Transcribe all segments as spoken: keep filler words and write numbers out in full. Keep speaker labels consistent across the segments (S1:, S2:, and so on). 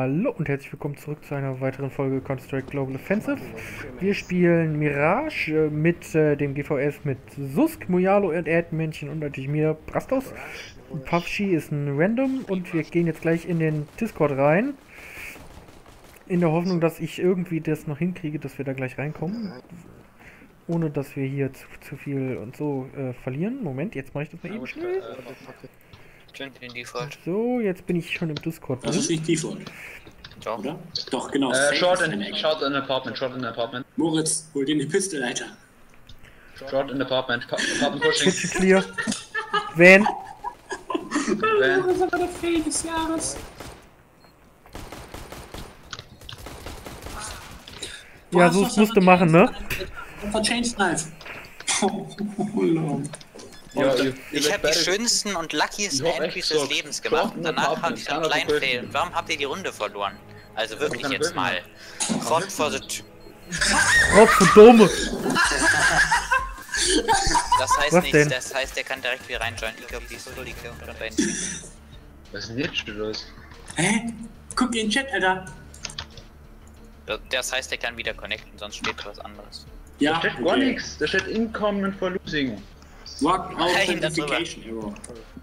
S1: Hallo und herzlich willkommen zurück zu einer weiteren Folge Counter-Strike Global Offensive. Wir spielen Mirage äh, mit äh, dem G V S mit Susk, Mojalo und Erdmännchen und natürlich mir, Brastos. Puffschi ist ein Random und wir gehen jetzt gleich in den Discord rein. In der Hoffnung, dass ich irgendwie das noch hinkriege, dass wir da gleich reinkommen. Ohne dass wir hier zu, zu viel und so äh, verlieren. Moment, jetzt mache ich das mal eben schnell. So, jetzt bin ich schon im Discord drin.
S2: Das ist nicht Default.
S3: Doch.
S2: Oder? Doch, genau.
S3: Äh, short in, short in Apartment, short in Apartment.
S2: Moritz, hol dir die Piste, Alter.
S3: Short in Apartment, Apartment pushing.
S1: Switch clear. Van.
S3: Van.
S2: Moritz war der Fail des Jahres.
S1: Ja, so musst du machen, ne?
S2: Von Change Knife.
S3: Ja, ihr,
S4: ich
S3: ihr
S4: habe die schönsten und luckysten Entries des Lebens gemacht. Danach habt ihr einen kleinen Fail. Und warum habt ihr die Runde verloren? Also wirklich jetzt mal. Gott vor the...
S1: Gott verdammt!
S4: Das heißt
S1: Was
S4: nichts,
S1: denn?
S4: das heißt, der kann direkt wieder reinjoinen. Ich glaube, die ist so die und rein.
S3: Was ist denn jetzt schon los?
S2: Hä? Guck in den Chat, Alter.
S4: Das heißt, der kann wieder connecten, sonst steht was anderes.
S3: Da
S2: Ja,
S3: steht gar nichts, da steht Incoming for Losing.
S2: Walk
S4: Nein,
S2: Authentication Error.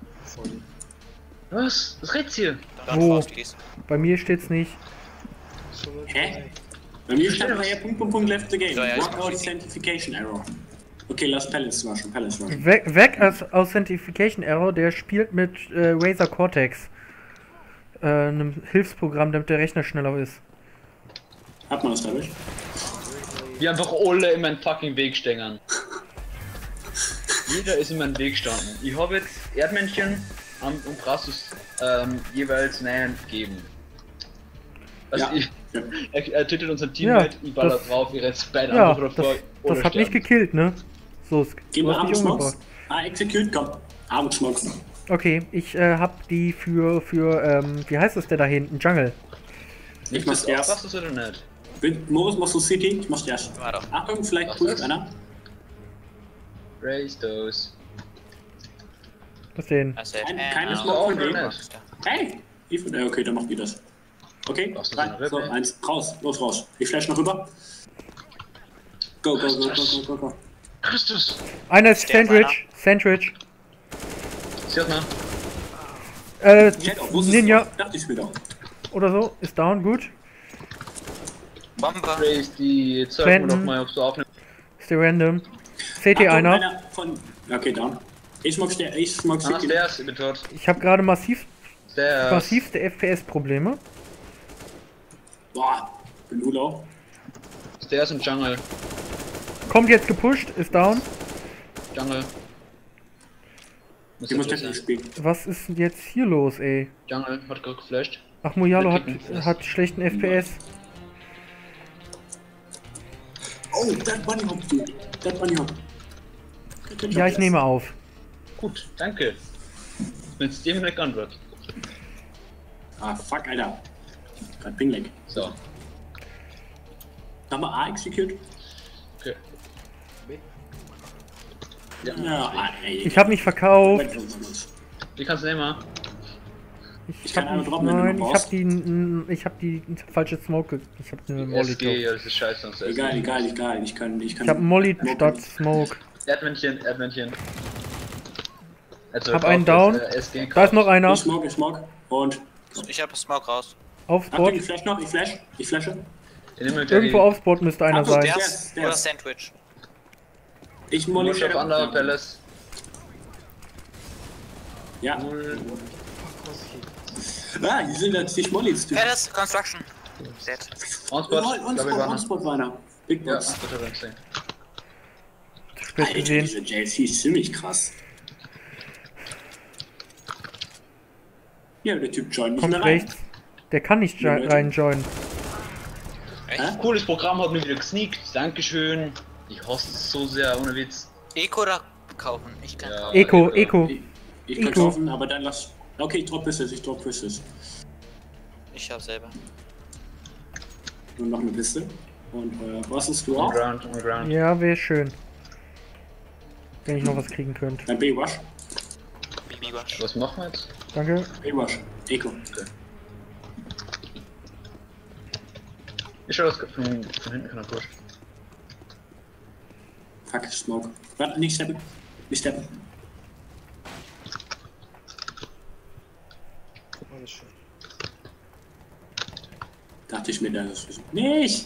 S3: Was? Was red's hier?
S4: Don't
S1: Wo?
S4: force, please.
S1: Bei mir steht's nicht.
S2: Hä? Bei mir stand aber ja Punkt, Punkt, Punkt, left the game.
S4: Ja, ja,
S2: Walk
S4: ist
S2: Authentication Error. Okay, lass Palace rushen, Palace rushen.
S1: Weg, weg als Authentication Error, der spielt mit äh, Razer Cortex. Äh, einem Hilfsprogramm, damit der Rechner schneller ist.
S2: Hat man das dadurch?
S3: Wir einfach alle in meinen fucking Weg stängern. Jeder ist in meinen Weg gestanden. Ich habe jetzt Erdmännchen um, und Brassus ähm, jeweils nein gegeben. Also
S2: Ja.
S3: ich,
S2: Ja.
S3: er, er tötet unseren Teammate,
S1: Ja,
S3: ich baller
S1: das-
S3: drauf, ihr rennt beide
S1: Ja,
S3: einfach
S1: das,
S3: davor. ohne
S1: das hat mich
S3: sterben.
S1: gekillt, ne? Susk.
S2: Gehen
S1: Du
S2: wir
S1: hast mich
S2: Armut Smokes?
S1: umgebracht.
S2: Ah, execute, komm. Armut Smokes.
S1: Okay, ich äh, hab die für, für, ähm, wie heißt das der da hinten? Jungle.
S2: Ich
S3: Ist
S2: mach's
S3: das auch
S2: erst.
S3: Brassus oder nicht?
S2: Bin- Moritz, machst du City? Ich mach's erst.
S4: War doch.
S2: Achtung, vielleicht
S3: Was
S2: prüft
S3: ist?
S2: einer.
S3: Raise those.
S1: Was denn?
S4: Also,
S2: Kein-
S4: äh,
S2: keine
S4: äh,
S2: Smoke
S3: auch
S2: von dem.
S3: nicht.
S2: Hey! Ich find, äh, okay, dann macht die das. Okay,
S3: Ach, so,
S2: rein,
S3: so eine
S2: so,
S3: Rippe.
S2: eins, raus, los, raus. Ich flash noch rüber. Go, go, go, go, go, go, go.
S3: Christus!
S1: Einer ist
S4: Sterb
S1: Sandwich. Sandwich.
S3: Sie hat mal.
S1: Äh,
S2: Ich hätte auch wusstest
S1: Ninja
S2: du, dachte ich mir doch.
S1: oder so. Ist down, gut.
S4: Bombe.
S3: Raise die, zeig mir
S1: Brandon.
S3: doch mal, ob du aufnimmst.
S1: Ist der random. C T
S2: Achtung,
S1: einer.
S2: von. Okay, down. Ich smog der, ich smog
S3: Ah,
S2: City.
S3: Stairs, ich bin tot.
S1: Ich habe gerade massiv,
S3: Stairs.
S1: massivste F P S-Probleme.
S2: Boah, bin Ulau.
S3: Stairs und Jungle.
S1: Kommt jetzt gepusht, ist down.
S3: Jungle. Muss
S2: Ich muss
S3: tot
S2: Technik
S3: sein.
S2: spielen.
S1: Was ist denn jetzt hier los, ey?
S3: Jungle hat gerade geflasht.
S1: Ach, Mojalo
S3: Wir
S1: hat,
S3: kriegen das.
S1: hat schlechten F P S.
S2: Oh, that bunny hop, dude. That bunny hop. Good
S1: Ja,
S2: job,
S1: ich
S2: yes.
S1: nehme auf.
S3: Gut, danke. Wenn es dem nicht antwortet.
S2: Ah, fuck, Alter. Grad Pingleck.
S3: So,
S2: Haben wir A execute?
S3: okay.
S2: Ja, ah, ey.
S1: Ich habe mich verkauft.
S3: Die kannst du nehmen.
S1: Ich,
S2: Ich kann
S1: hab
S2: einmal
S1: nicht,
S2: droppen, wenn du
S1: nein,
S2: noch
S1: ich
S2: brauchst.
S1: habe die, n- ich habe die falsche Smoke. ge- Ich habe eine Molly.
S3: S G, ja, das ist scheiße. sonst
S2: Egal, egal, egal. Ich kann, ich kann.
S1: Ich habe Molly
S2: Smoke
S1: statt
S2: nicht.
S1: Smoke.
S3: Erdmännchen, Erdmännchen. Also,
S1: Hab einen
S3: drauf,
S1: down.
S3: das, äh, S G
S1: Da ist noch einer.
S2: Ich smog, ich smog. Und.
S4: Ich hab Smoke raus.
S1: Aufs
S2: Achtung,
S1: Board.
S2: ich flash noch, ich flash. Ich flashe.
S3: Ich nehme gleich
S1: Irgendwo
S3: die-
S1: aufs Board müsste einer
S2: Achtung,
S1: sein.
S2: der-
S4: Stairs
S2: der
S4: oder
S2: ist-
S4: Sandwich.
S2: Ich molly
S3: Mush auf
S2: Shadow.
S3: Under Palace.
S2: Ja.
S3: Null.
S2: Ah, die sind jetzt nicht Mollys, du.
S4: Palace, Construction. Dead.
S3: Onspot,
S2: On
S3: glaube ich, war noch.
S2: Spot war einer. Big
S3: Ja,
S2: Box.
S3: das hat er gesehen.
S1: Spät
S2: Alter,
S1: gesehen.
S2: diese J L C ist ziemlich krass. Ja, der Typ joint nicht
S1: Kommt
S2: mehr rein.
S1: rechts. Der kann nicht
S2: Ja,
S1: jo-
S2: Leute.
S1: rein joinen.
S4: Echt?
S3: Cooles Programm, hat mich wieder gesneakt. Dankeschön. Ich hasse es so sehr, ohne Witz.
S4: Eco oder kaufen? Ich kann
S3: Ja.
S4: kaufen.
S1: Eco, Eco.
S2: Ich, ich kann
S1: Eco.
S2: kaufen, aber dann lass. Okay, ich drop Pistols, ich drop Pistols.
S4: Ich hab selber.
S2: Nur noch eine Piste. Und äh, was ist du
S3: On
S2: auch?
S3: ground, on ground.
S1: Ja, wäre schön. Wenn ich noch was kriegen könnte.
S2: Dann B-Wash.
S4: Bibi wasch.
S3: Was machen wir jetzt?
S1: Danke.
S2: B-Wash. Eco.
S3: Ich schau das von, von hinten kann er durch.
S2: Fuck, Smoke. Warte, nicht steppen. Nicht steppen. Dachte ich mir, das ist nicht.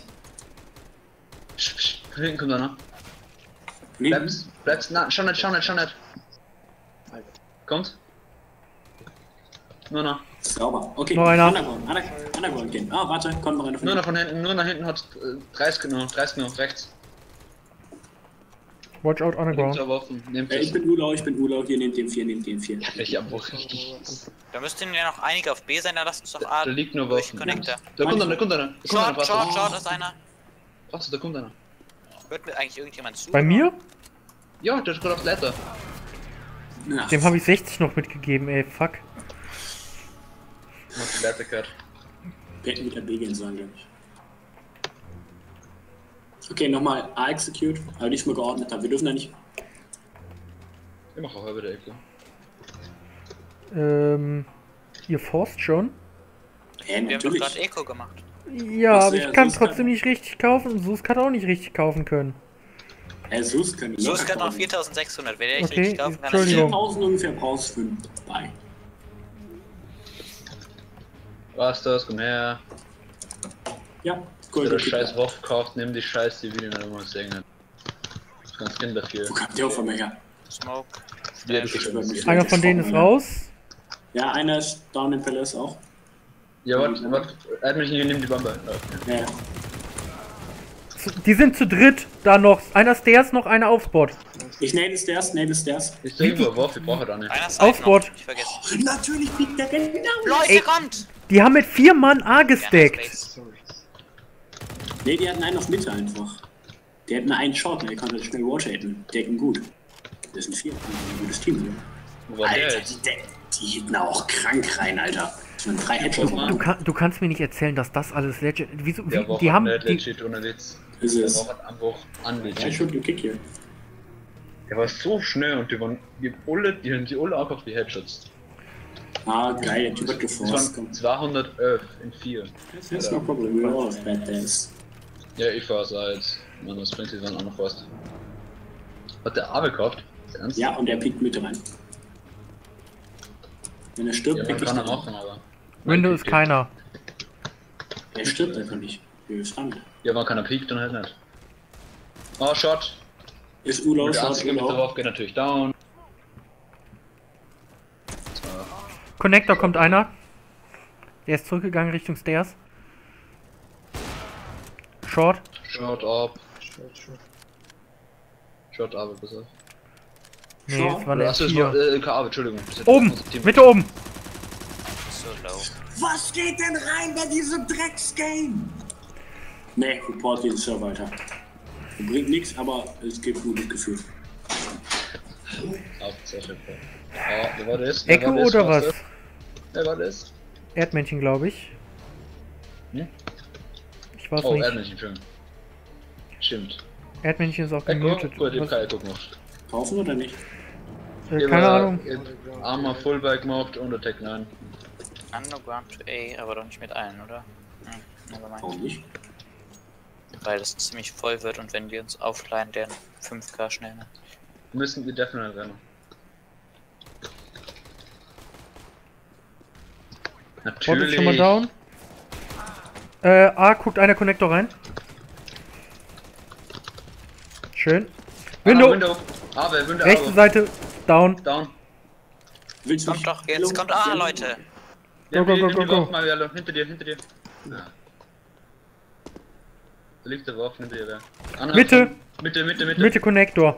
S3: Von hinten kommt einer. Bleibst, bleibst, na, schau nicht, schau nicht, schau nicht. Kommt. Nur noch.
S2: Sauber. Okay,
S1: noch einer.
S2: Underground, Underground, Underground gehen. Ah, warte, kommt noch einer von
S3: Nur noch von hinten, nur nach hinten hat äh, dreißig genommen, dreißig genommen, rechts.
S1: Watch out underground.
S2: Äh, ich bin Ulau, ich bin Ulau, hier nehmt den vier, nehmt den vier.
S3: Ich hab auch richtig.
S4: Da müssten ja noch einige auf B sein, da lasst uns doch A.
S3: Da liegt nur Waffen.
S4: Connector.
S3: Da kommt einer, da kommt einer.
S4: Short, short, short ist einer.
S3: Warte, da kommt einer.
S4: Hört mir eigentlich irgendjemand zu?
S1: Bei mir?
S3: Ja, der ist gerade aufs Leiter.
S2: Ja.
S1: Dem habe ich sechzig noch mitgegeben, ey, fuck.
S3: Hat die Leiter gehört.
S2: Wir hätten mit der B gehen sollen, glaube ich. Okay, nochmal A execute, aber nicht mehr geordnet haben. Wir dürfen da nicht.
S3: Ich mach auch halbe der Ecke.
S1: Ähm, ihr forst schon?
S2: Hä,
S4: Wir haben doch
S2: natürlich.
S4: gerade Eco gemacht.
S1: Ja,
S2: Ach so,
S1: aber ich
S2: ja,
S1: kann
S2: Sus
S1: trotzdem
S2: kann-
S1: nicht richtig kaufen und Susk hat auch nicht richtig kaufen können.
S2: Hä, Sus können
S4: So
S2: locker
S4: ist gerade noch
S2: kaufen.
S4: viertausendsechshundert. Wer der
S1: Okay,
S4: richtig kaufen kann,
S1: Entschuldigung.
S2: viertausend ungefähr brauchst du für bei.
S3: Was das, komm her.
S2: Ja,
S3: Wenn
S2: cool.
S3: du scheiß Wurf kauft, nimm die scheiß Zivile nicht immer singen. Das kannst Kind dafür.
S2: Wo kommt der auf einmal her?
S4: Smoke.
S3: Ja,
S4: Flash.
S3: das ist
S1: Einer von denen ist raus.
S2: Ja, einer ist down in Palace auch.
S3: Ja, warte, warte. Admin, nimm die Bombe.
S2: Ja, ja.
S1: Die sind zu dritt, da noch. Einer Stairs, noch einer auf Spot.
S2: Ich nade Stairs, nade Stairs.
S3: Ich sehe irgendwo Wurf, ich brauche da nicht.
S4: Einer ist
S1: Auf Spot.
S4: Ich vergesse.
S2: Oh, natürlich fliegt der genau.
S4: Leute,
S1: Ey.
S4: kommt!
S1: Die haben mit vier Mann A
S4: Ja,
S1: gestackt.
S4: Space.
S2: Ne, die hatten einen auf Mitte einfach. Die hatten einen Short, ne, der konnte schnell rotaten. Decken gut. Das sind vier. Ein gutes Team.
S3: Wo war der
S2: Alter,
S3: jetzt?
S2: die, Decken, die hitten auch krank rein, Alter. Das waren drei Headshots.
S1: Du, kann, du kannst mir nicht erzählen, dass das alles legit. Wieso?
S3: Der
S1: Wie,
S3: Wurf
S1: die
S3: hat
S1: haben.
S3: nicht
S1: Die,
S3: legit, ohne Witz.
S2: Ist
S3: Der
S2: es.
S3: Wurf hat einfach unlegit.
S2: Headshot und Kick hier.
S3: Der war so schnell und die waren die alle, die haben die alle auch auf die Headshots.
S2: Ah, geil, der Typ hat
S3: Das
S2: geforst.
S3: waren zweihundertelf in vier.
S2: That's no problem, we're all of bad days.
S3: Ja, ich fahr seit. Mann, das bringt sich dann auch noch fast. Hat der Abe gekauft? Ernst?
S2: Ja, und der piekt mit rein. Wenn er stirbt,
S3: Ja, man
S2: pick ich
S3: kann er
S2: den.
S3: machen, aber.
S1: Window ist keiner.
S2: Er stirbt einfach nicht. Wir ist stand.
S3: Ja, man kann er piekt und halt nicht. Oh, Shot!
S2: Ist Ulau,
S3: Der
S2: Shot,
S3: einzige mit der
S2: Ulau.
S3: Wurf geht natürlich down.
S1: Connector kommt einer. Der ist zurückgegangen Richtung Stairs. Short.
S3: Shot up. Shot up, pass auf.
S1: Nee,
S2: Short?
S1: es war eine
S3: Achso, es
S1: vier.
S3: war äh, K A, Entschuldigung. Das ist
S1: Oben!
S3: unser Team.
S1: Mitte oben!
S4: So low.
S2: Was geht denn rein bei diesem Drecksgame? Ne, report diesen Server weiter. Bringt nichts, aber es gibt ein gutes Gefühl.
S3: Hauptsache. Ah, wer war das? Wer
S1: Ecke
S3: war das?
S1: oder
S3: War's
S1: was?
S3: das? Wer war das?
S1: Erdmännchen, glaube ich.
S3: Hm?
S1: Ich weiß
S3: Oh,
S1: nicht.
S3: Erdmännchen, schön. Stimmt.
S1: Erdmännchen ist auch
S3: Echo?
S1: gemutet.
S3: Gut, ich hab
S1: Was-
S3: keine Echo gemacht.
S2: Kaufen oder nicht?
S1: Äh, keine Ahnung.
S3: Armer Fullback gemacht und Attack nein.
S4: Underground to A, aber doch nicht mit allen, oder? Hm, nevermind.
S2: Warum nicht?
S4: Weil das ziemlich voll wird und wenn wir uns aufleihen, deren fünf K schnell. Ne?
S3: Müssen wir definitiv rennen.
S1: Bot ist
S3: Natürlich.
S1: schon mal down. Äh, A guckt einer Connector rein. Schön.
S3: Ah,
S1: Window,
S3: Window. Aber, Window.
S1: rechte
S3: aber.
S1: Seite, down.
S3: Down.
S2: Willst du
S4: Kommt
S2: nicht?
S4: doch, jetzt kommt A, Leute!
S3: Ja,
S1: Go, go,
S3: nimm
S1: go,
S3: die
S1: go, go.
S3: Wurf mal, Yellow. Hinter dir, hinter dir. Ja. Da liegt der Wurf hinter dir. wer? Anna,
S1: Mitte.
S3: komm. Mitte, Mitte, Mitte.
S1: Mitte Connector.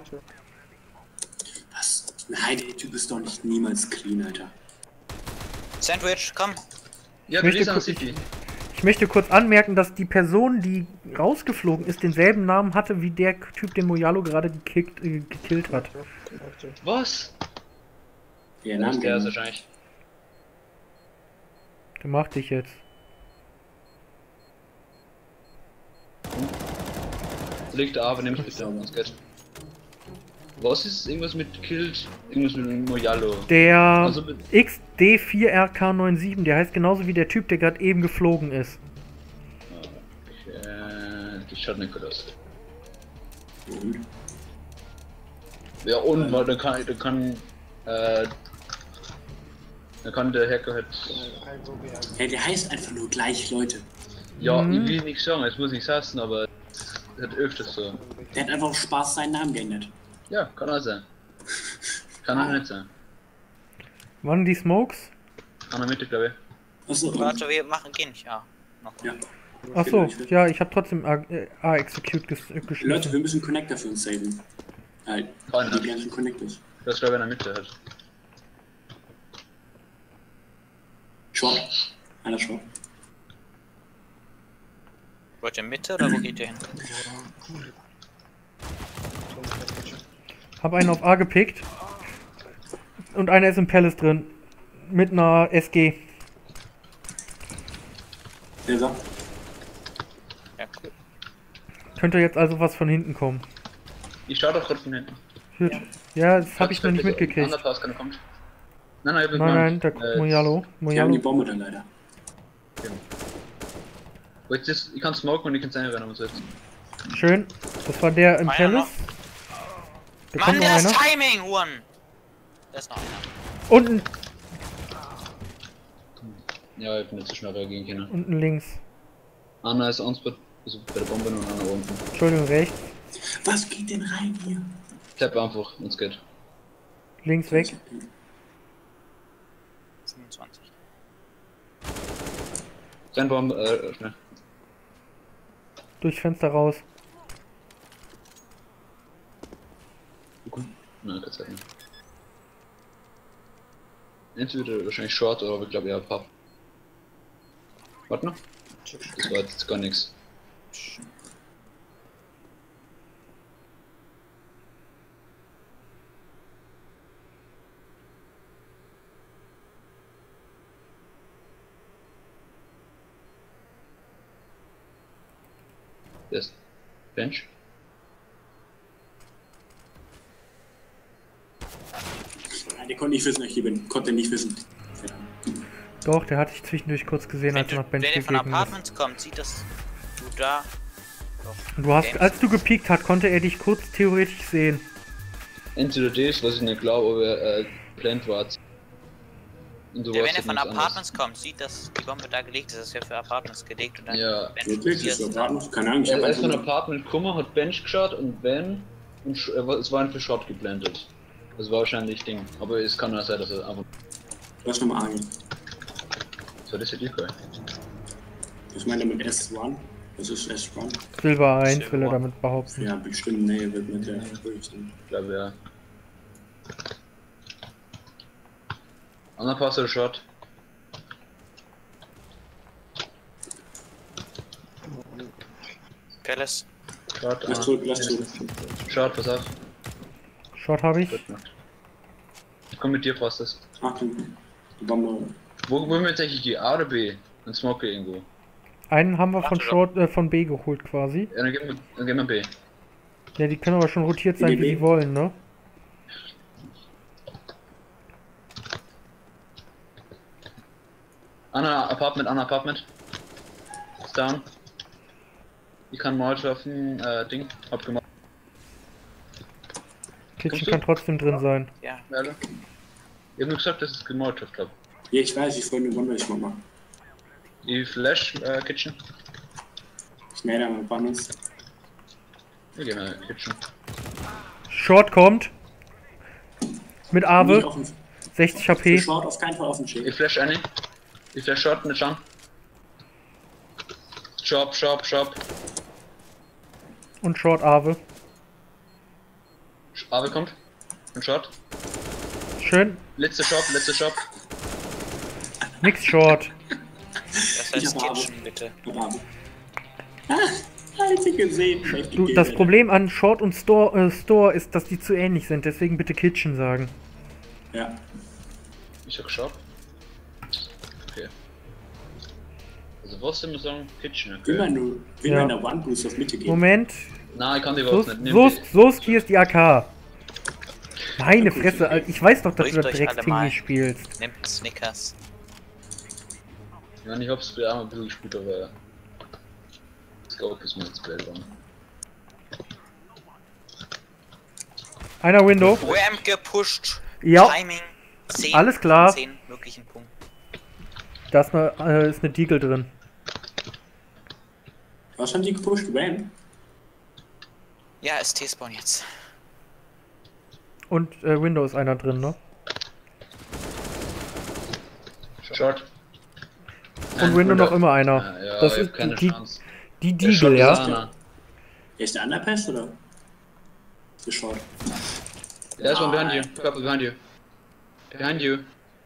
S2: Was? Nein, der Typ ist doch nicht niemals clean, Alter.
S4: Sandwich, komm!
S3: Ja,
S1: Ich
S3: du
S1: möchte
S3: liest an
S1: gucken-
S3: City.
S1: Ich möchte kurz anmerken, dass die Person, die rausgeflogen ist, denselben Namen hatte wie der Typ, den Mojalo gerade gekickt, äh, gekillt hat.
S3: Was?
S2: Der
S3: Das
S2: Name
S3: ist der ist
S2: genau.
S3: wahrscheinlich.
S1: Der macht dich jetzt.
S3: Liegt aber, nimm's bitte. Das geht. Was ist irgendwas mit Killed? Irgendwas mit Mojalo.
S1: Der
S3: Also mit-
S1: X D vier R K siebenundneunzig, der heißt genauso wie der Typ, der gerade eben geflogen ist.
S3: Okay. Das schaut nicht gut aus.
S2: Und?
S3: Ja, und, weil dann kann, dann kann, äh, dann kann der Hacker halt...
S2: Hey, der heißt einfach nur gleich, Leute.
S3: Ja,
S1: Mhm.
S3: ich will nicht sagen, jetzt muss ich sassen, aber das hat öfters so.
S2: Der hat einfach Spaß seinen Namen geändert.
S3: Ja, kann auch sein. Kann auch nicht sein.
S1: Wann die Smokes?
S3: An der Mitte, glaube ich.
S2: Achso, und-
S4: Warte, wir machen, gehen nicht. Ja. Noch.
S2: ja.
S1: Achso, ja, ich habe trotzdem A, äh, A Execute ges äh,
S2: Leute,
S1: geschmissen.
S2: wir müssen Connector für uns saven. Halt,
S3: Keiner.
S2: die ganzen Connectors.
S3: Das ist, glaube ich, in der Mitte halt.
S2: Short. Einer Short.
S4: Wollt ihr Mitte oder wo geht ihr hin?
S1: Hab einen auf A gepickt. Und einer ist im Palace drin. Mit einer S G.
S2: Der sagt,
S4: Ja, cool.
S1: Könnte jetzt also was von hinten kommen.
S3: Ich schaue doch gerade von hinten.
S1: Gut. Ja, das habe ich noch nicht mitgekriegt.
S3: Anderpass kann kommt. Nein, nein, ich
S1: Nein, nein, der
S3: äh,
S1: Mojalo.
S2: die haben die
S1: Mojalo.
S2: Bombe dann leider.
S3: Wait, das, ich kann smoken und ich kann es einrennen, was jetzt.
S1: Schön. Das war der im
S4: Einer
S1: Palace. Da
S4: Mann,
S1: kommt noch
S4: der ist
S1: einer.
S4: Timing, Huren! Da ist noch einer.
S1: Unten,
S3: Ja, ich bin nicht so schnell reagieren können.
S1: unten links.
S3: Anna ist uns bei, also bei der Bombe und Anna unten.
S1: Entschuldigung, rechts.
S2: Was geht denn rein hier?
S3: Tap einfach, wenn's geht.
S1: Links weg.
S4: fünfundzwanzig.
S3: Sein Bombe, äh, schnell.
S1: Durchs Fenster raus.
S3: Nein, keine Zeit mehr. Entweder wahrscheinlich Short oder ich glaube eher Pub. Warte noch. Das war jetzt gar nichts. Yes. Bench.
S2: Nein, der konnte nicht wissen, dass ich hier bin. Konnte nicht wissen. Verdammt.
S1: Doch, der hatte ich zwischendurch kurz gesehen,
S4: Wenn,
S1: als er
S4: du,
S1: nach Bench
S4: wenn ihr von
S1: gegangen ist.
S4: Apartments kommt, sieht das du da. Doch.
S1: Und du hast,
S4: Games.
S1: als du gepiekt hat, konnte er dich kurz theoretisch sehen.
S3: Entweder das, was ich nicht glaube, aber er äh, plant war. Und du
S4: Ja, wenn
S3: warst
S4: er von
S3: halt nichts
S4: Apartments kommt, sieht, dass die Bombe da gelegt ist. Das ist ja für Apartments gelegt und dann.
S3: Ja.
S4: wenn
S2: Wirklich?
S4: du
S2: Ist
S4: siehst,
S2: so warten? Keine Ahnung, ich
S3: Er
S2: hab
S3: er ist von
S2: einfach
S3: einem
S2: nur...
S3: Apartment gekommen, hat Bench geschaut und Ben und Sch- er war- es war ein für Shot geblendet. Das war wahrscheinlich Ding, aber es kann auch sein, dass er einfach.
S2: Lass nochmal angehen.
S3: So, das ist ja die
S2: Ich meine mit S eins. Das ist S eins.
S1: Silber eins will er
S4: Silber.
S1: damit behaupten.
S2: Ja, bestimmt, nee, wird mit der höchsten.
S3: Ich glaube ja. Anderpass oder Shot?
S4: Palace.
S3: Shot,
S2: Lass
S3: ah.
S2: zurück, lass zurück.
S3: Shot, pass auf.
S1: Short habe ich.
S3: Gut gemacht. Ich komm mit dir, passt das.
S2: Achtung, die Bombe.
S3: Wo wollen wir jetzt eigentlich die A oder B? Ein Smoke irgendwo.
S1: Einen haben wir von
S4: Warte doch.
S1: Short, äh, von B geholt quasi.
S3: Ja, dann gehen wir, dann gehen wir B.
S1: Ja, die können aber schon rotiert sein,
S2: Die
S1: wie
S2: B.
S1: sie wollen, ne?
S3: Anna Apartment, Anna Apartment. Ist down. Ich kann mal schaffen, äh, Ding, hab gemacht.
S1: Kitchen
S3: Kommst du?
S1: kann trotzdem drin sein.
S4: Ja.
S3: Werde. Ich hab nur gesagt, dass es gemolotov hab.
S2: Ja, ich weiß, ich wollte nur Bombe ich mal machen.
S3: Die Flash, äh, Kitchen.
S2: Ich näher mal Bomben.
S3: Wir gehen mal Kitchen.
S1: Short kommt. Mit
S2: Nicht
S1: Ave.
S2: auf den,
S1: sechzig
S2: für
S1: H P.
S2: Short auf keinen Fall auf den Schild.
S3: Ich flash eine. Ich flash Shot, nicht schauen. Shop, Shop, Shop.
S1: Und Short Ave.
S3: Ave kommt. Und Shot.
S1: Schön.
S3: Letzter Shop, letzter Shop.
S1: Nix Short.
S4: Das
S2: Ich
S4: heißt
S2: hab
S4: Kitchen, bitte.
S2: Aber ah, als ich gesehen. ich
S1: Du,
S2: gegeben
S1: das
S2: hätte.
S1: Problem an Short und Store, äh, Store ist, dass die zu ähnlich sind. Deswegen bitte Kitchen sagen.
S2: Ja.
S3: Ich hab Shop. Okay. Also was soll man sagen? Kitchen,
S2: Will man
S3: okay.
S2: nur, will
S1: Ja.
S2: man in der One Boost auf Mitte gehen?
S1: Moment.
S3: Nein, ich kann die
S1: Sus,
S3: überhaupt nicht. Nimm
S1: Sus,
S3: die.
S1: Sus, hier ist die A K. Meine
S2: gut,
S1: Fresse,
S2: okay.
S1: Alter. Ich weiß doch, dass
S4: Beruhigt
S1: du das
S4: euch alle
S1: Drecksting
S4: mal.
S1: nicht spielst.
S4: Nehmt einen Snickers.
S3: Ich meine, ich hab's früher auch mal ein bisschen gespielt, aber... Scope ist mir jetzt blöd.
S1: Einer Window.
S4: O M gepusht.
S1: Ja.
S4: Timing. zehn
S1: Alles klar.
S4: zehn möglichen Punkten.
S1: Da ist eine, äh, ist eine Deagle drin.
S2: Was haben die gepusht? Wen?
S4: Ja, S T-Spawn jetzt.
S1: Und äh, Window ist einer drin, ne?
S3: Short.
S1: Und Window noch immer einer.
S3: Ja, ja,
S1: das
S3: ich
S1: ist
S3: hab keine
S1: die,
S3: Chance.
S1: die
S3: Der
S1: Deagle,
S3: Short ist
S1: ja.
S3: einer.
S2: Ist der Underpass oder? Ist der Short?
S3: There's one behind you. Couple behind you. Behind you.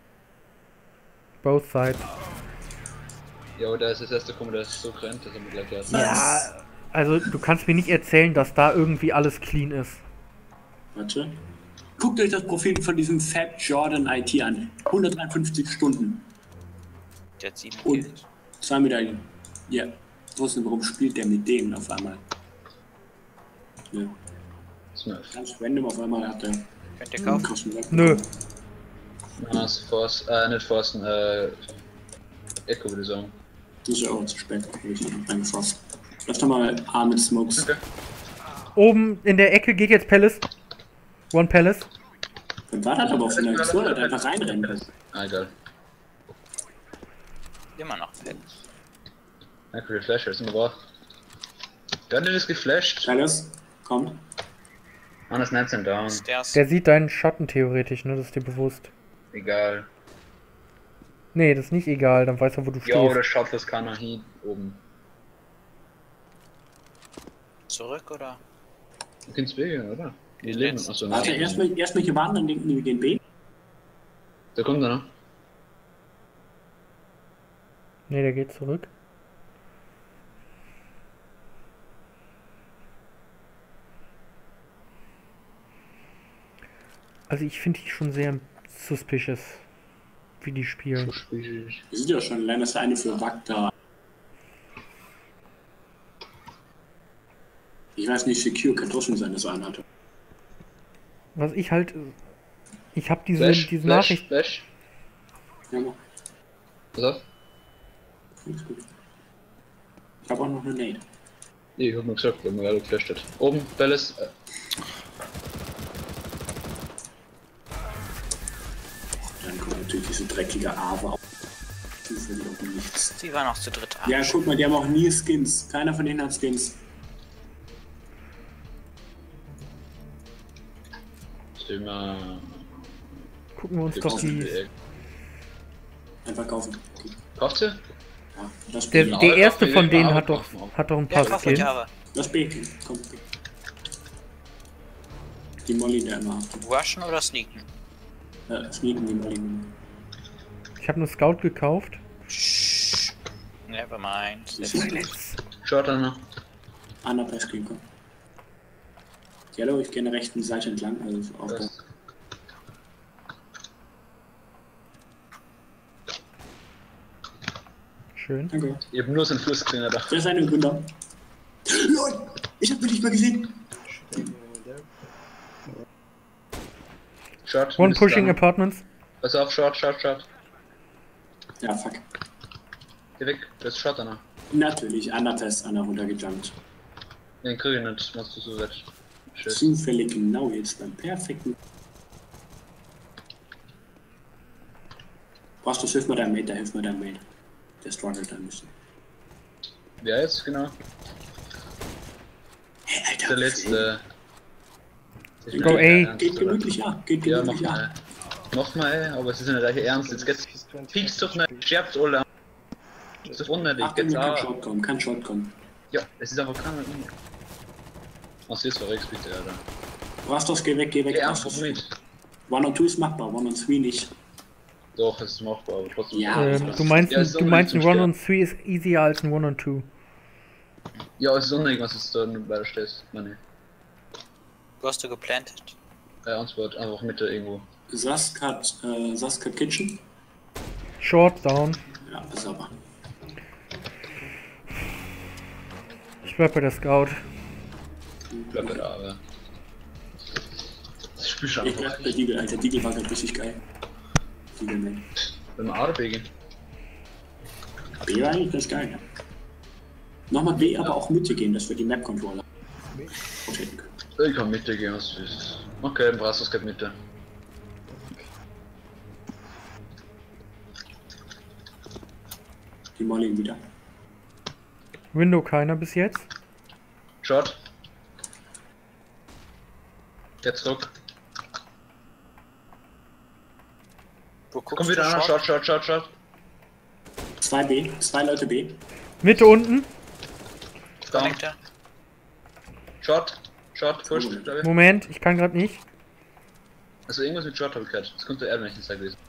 S1: Both sides.
S3: Jo, da ist das erste Kumpel, der ist so krank, dass er mir gleich erst.
S1: Ja, also du kannst mir nicht erzählen, dass da irgendwie alles clean ist.
S2: Warte. Guckt euch das Profil von diesem Fab Jordan I T an. hundertdreiundfünfzig Stunden.
S4: Der hat sieben
S2: Und
S4: Kills.
S2: zwei Medaillen. Ja. Trotzdem, warum spielt der mit denen auf einmal? Ja.
S3: Smurf.
S2: Ganz random auf einmal hat er
S4: Könnt ihr
S2: einen
S4: kaufen?
S2: krassen Wert
S1: Nö.
S2: bekommen.
S3: Na, ist Force, äh, nicht Forsten, äh, Echo würde ich sagen.
S2: Das ist ja auch zu spät. Hab ich noch reingefasst. Lass doch mal A mit Smokes.
S3: Okay.
S1: Oben in der Ecke geht jetzt Palace. One Palace.
S2: Dann war das aber auf so einer Aktion, hat einfach reinrennen können.
S3: Ah, egal.
S4: Immer noch fett.
S3: Mercury Flasher ist immer wahr. Gundam ist geflasht.
S2: Palace, kommt.
S3: Anders neunzehn down.
S4: Stairs.
S1: Der sieht deinen Schatten theoretisch, ne? Das ist dir bewusst.
S3: Egal.
S1: Nee, das ist nicht egal, dann weiß er, wo du
S3: Ja, oder
S1: stehst.
S3: Shotless kann hier oben.
S4: Zurück oder?
S3: Du kannst wählen, oder? Die leben.
S4: Jetzt.
S3: Achso,
S2: Warte,
S3: nein.
S2: erstmal erst mal hier warten, dann denken die, wir gehen B.
S3: Da kommt er noch.
S1: Nee, der geht zurück. Also ich finde die schon sehr suspicious, wie die spielen.
S3: So spielig.
S2: Wir sind ja schon allein, dass der eine für Wack da. Ich weiß nicht, Secure kann trotzdem sein, dass er einen hatte.
S1: Was ich halt... Ich habe diese,
S3: Flash,
S1: diese
S3: Flash,
S1: Nachricht...
S3: Flash.
S2: Ja, mach.
S3: Pass auf.
S2: Alles gut. Ich habe auch noch eine Nade.
S3: Nee, ich hab nur gesagt, weil man gerade geflasht hat. Oben, Palace. Äh,
S2: Dann kommt natürlich diese dreckige Ava auf. Die sind auch nichts.
S4: Sie war noch zu dritt. Ah,
S2: Ja, guck mal, die haben auch nie Skins. Keiner von denen hat Skins.
S3: immer.
S1: Gucken wir uns doch die...
S2: Einfach kaufen. Okay.
S3: Kauft sie?
S2: Ja, das
S1: Der,
S2: B.
S1: der erste von denen
S3: Aber
S1: hat doch,
S3: kaufen.
S1: hat doch ein
S4: Ja,
S1: paar
S4: kauf euch
S1: Skins.
S4: aber.
S2: Das B. Komm. Die Molly, der immer.
S4: Rushen oder sneaken?
S2: Ja, sneaken die Molly.
S1: Ich habe einen Scout gekauft.
S4: Shh. Never mind.
S1: Silence.
S3: Schaut dann noch.
S2: Anna Presscreen, komm. Yellow, ich gehe an der rechten Seite entlang, also auf der.
S3: Das.
S1: Schön.
S2: Danke.
S3: Ich hab nur so einen Fluss gesehen, da.
S2: Wer ist eine Gründer? Lol! Ich hab mich nicht mal gesehen!
S3: Short.
S1: One
S3: mindestens
S1: pushing
S3: dann.
S1: apartments.
S3: Pass auf, Short, Short, Short.
S2: Ja, fuck.
S3: Geh weg, das ist Short dann noch.
S2: Natürlich, Anna Test, Anna runtergejumpt.
S3: Den krieg ich nicht, machst du so weit. Tschüss.
S2: Zufällig genau jetzt beim perfekten. Brauchst du, hilf mal deinem Mate, da hilf mal deinem Mate. Der struggelt ein bisschen.
S3: Wer jetzt genau?
S2: Hey, Alter,
S3: Der letzte. Ich
S1: Go
S3: bin
S1: A.
S3: nicht ernst,
S2: Geht
S3: oder?
S2: gemütlich, ja. Geht
S3: Ja,
S2: gemütlich,
S3: mach
S2: ja.
S3: mal. Mach mal, ey, aber es ist nicht gleich ernst. Jetzt geht's. Piekst doch nicht, scherbt alle. Das ist unnötig,
S2: Achtung,
S3: geht's
S2: kann
S3: auch.
S2: Shot kommen, kann Shot kommen.
S3: Ja, es ist einfach kein. Was jetzt war Rex bitte, Alter.
S2: Rastos, geh weg, geh weg.
S3: Geh
S2: Rastos.
S3: einfach mit.
S2: One on two ist machbar, one on three nicht.
S3: Doch, es ist machbar, aber trotzdem.
S2: Ja,
S1: Ähm, du meinst,
S3: Ja, es ist
S1: du meinst ein
S3: unbedingt
S1: One on three ist easier als ein One on two.
S3: Ja, es ist unnötig, was jetzt da bei stehst. Meine.
S4: Du hast du geplantet.
S3: Äh, Antwort einfach Mitte irgendwo.
S2: Sask hat, äh, Sask hat Kitchen.
S1: Short down.
S2: Ja, ist aber.
S1: Ich bleib bei der Scout.
S3: Bleib bei da, aber. Das Spiel schon
S2: Ich
S3: einfach.
S2: bleib bei Deagle, Alter. Deagle war gerade richtig geil. Deagle, man.
S3: Beim A oder B gehen?
S2: B war eigentlich ganz geil, ja. Nochmal B, aber auch Mitte gehen, dass wir die Map-Controller rotieren können.
S3: Ich kann Mitte gehen, was du willst. Okay, dann brauchst du es gerade Mitte.
S2: Die Molly wieder.
S1: Window keiner bis jetzt.
S3: Shot. Jetzt zurück.
S4: Wo guckst
S3: Komm wieder
S4: du
S3: einer,
S4: Short?
S3: Shot, Shot, Shot, Shot.
S2: Zwei B, zwei Leute B.
S1: Mitte unten.
S3: Down.
S4: Connector.
S3: Shot, Shot, push, glaube ich.
S1: Moment, ich kann gerade nicht.
S3: Also irgendwas mit Shot habe ich gehört. Das könnte er, wenn ich nicht sage, gewesen.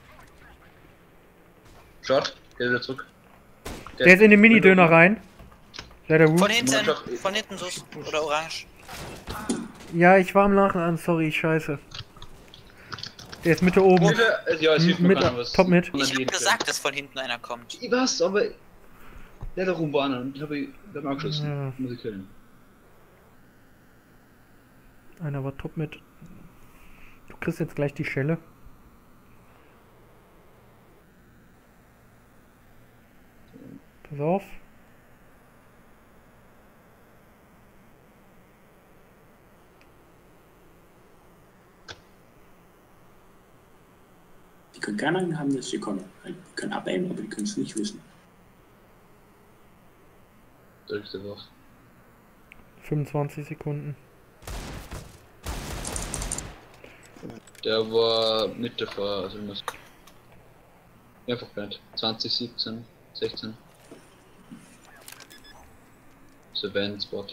S3: Shot, geht wieder zurück.
S1: Der ist in den Mini-Döner rein. Leider
S4: Von
S1: gut.
S4: hinten, von hinten so oder orange.
S1: Ja, ich war am Lachen an, sorry, scheiße. Der ist Mitte oben.
S3: Mitte, äh, ja, es hilft mir
S1: Mit,
S3: keiner was.
S1: top mit.
S4: Ich hab gesagt, dass von hinten einer kommt.
S3: Ich weiß, aber der da rum war einer und ich habe ihn hab ihn angeschossen.
S1: Ja.
S3: Muss ich killen.
S1: Einer war top mit. Du kriegst jetzt gleich die Schelle. Pass auf.
S2: Die können keine Ahnung haben, dass sie kommen. Die können abaimen, aber die können es nicht wissen.
S3: Dritte Wurf.
S1: fünfundzwanzig Sekunden.
S3: Der war Mitte vor, also muss. Einfach brennt. zwanzig, siebzehn, sechzehn. So Van-Spot.